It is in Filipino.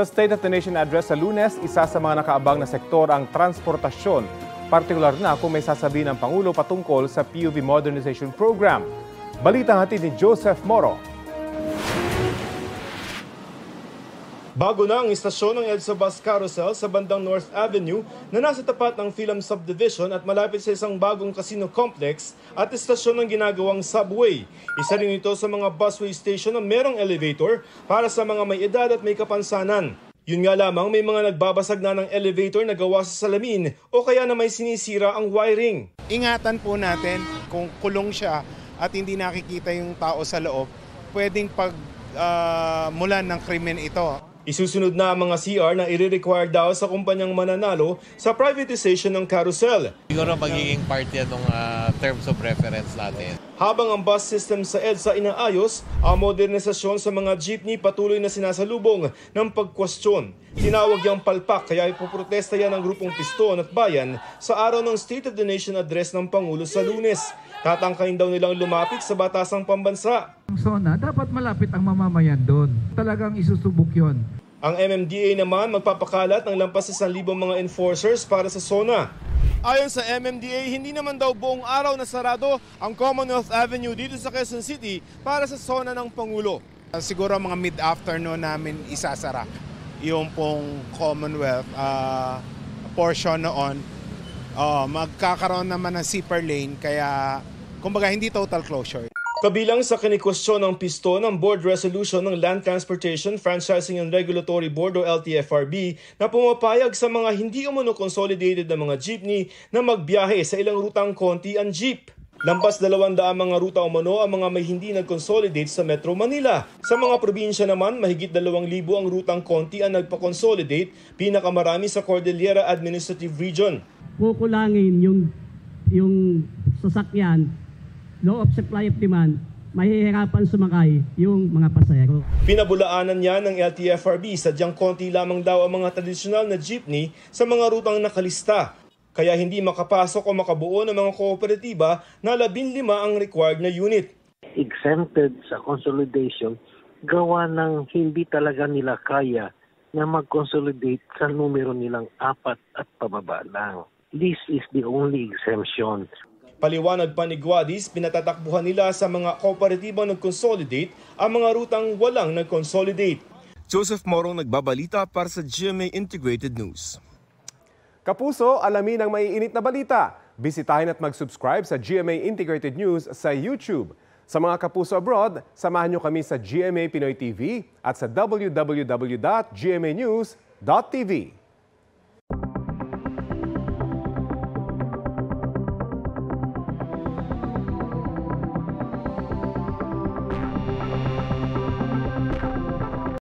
Sa State of the Nation address sa Lunes, isa sa mga nakaabang na sektor ang transportasyon, partikular na kung may sasabihin ng Pangulo patungkol sa PUV Modernization Program. Balitang hatid ni Joseph Moro. Bago na ang istasyon ng EDSA Bus Carousel sa bandang North Avenue na nasa tapat ng Film Subdivision at malapit sa isang bagong casino complex at istasyon ng ginagawang subway. Isa rin ito sa mga busway station na merong elevator para sa mga may edad at may kapansanan. Yun nga lamang, may mga nagbabasag na ng elevator na gawa sa salamin o kaya na may sinisira ang wiring. Ingatan po natin kung kulong siya at hindi nakikita yung tao sa loob, pwedeng mulan ng krimen ito. Isusunod na ang mga CR na i-require daw sa kumpanyang mananalo sa privatization ng carousel. Siguro magiging part yan ng terms of reference natin. Habang ang bus system sa EDSA inaayos, ang modernisasyon sa mga jeepney patuloy na sinasalubong ng pagkwestiyon. Tinawag yang palpak kaya ipoprotesta yan ng grupong Piston at Bayan sa araw ng State of the Nation address ng Pangulo sa Lunes. Tatangkain daw nilang lumapit sa batasang pambansa. Ang SONA, dapat malapit ang mamamayan doon. Talagang isusubok yon. Ang MMDA naman magpapakalat ng lampas 1,000 mga enforcers para sa SONA. Ayon sa MMDA, hindi naman daw buong araw na sarado ang Commonwealth Avenue dito sa Quezon City para sa SONA ng Pangulo. Siguro mga mid-afternoon namin isasara yung pong Commonwealth portion noon. Magkakaroon naman ng zipper lane kaya kumbaga hindi total closure. Kabilang sa kinikwestiyon ng Piston ang Board Resolution ng Land Transportation, Franchising and Regulatory Board o LTFRB na pumapayag sa mga hindi umano consolidated na mga jeepney na magbiyahe sa ilang rutang konti ang jeep. Lampas 200 mga ruta umano ang mga may hindi nag-consolidate sa Metro Manila. Sa mga probinsya naman, mahigit 2,000 ang rutang konti ang nagpa-consolidate, pinakamarami sa Cordillera Administrative Region. Kukulangin yung sasakyan, law of supply of demand, mahihirapan sumakay yung mga pasahero. Pinabulaanan niya ng LTFRB, sadyang konti lamang daw ang mga tradisyonal na jeepney sa mga rutang nakalista. Kaya hindi makapasok o makabuo ng mga kooperatiba na 15 ang required na unit. Exempted sa consolidation, gawa ng hindi talaga nila kaya na mag-consolidate sa numero nilang 4 at pababa lang. This is the only exemption. Paliwanag pa ni Guadis, pinatatakbuhan nila sa mga kooperatibang nag-consolidate ang mga rutang walang nag-consolidate. Joseph Morong nagbabalita para sa GMA Integrated News. Kapuso, alamin ang maiinit na balita. Bisitahin at mag-subscribe sa GMA Integrated News sa YouTube. Sa mga kapuso abroad, samahan nyo kami sa GMA Pinoy TV at sa www.gmanews.tv.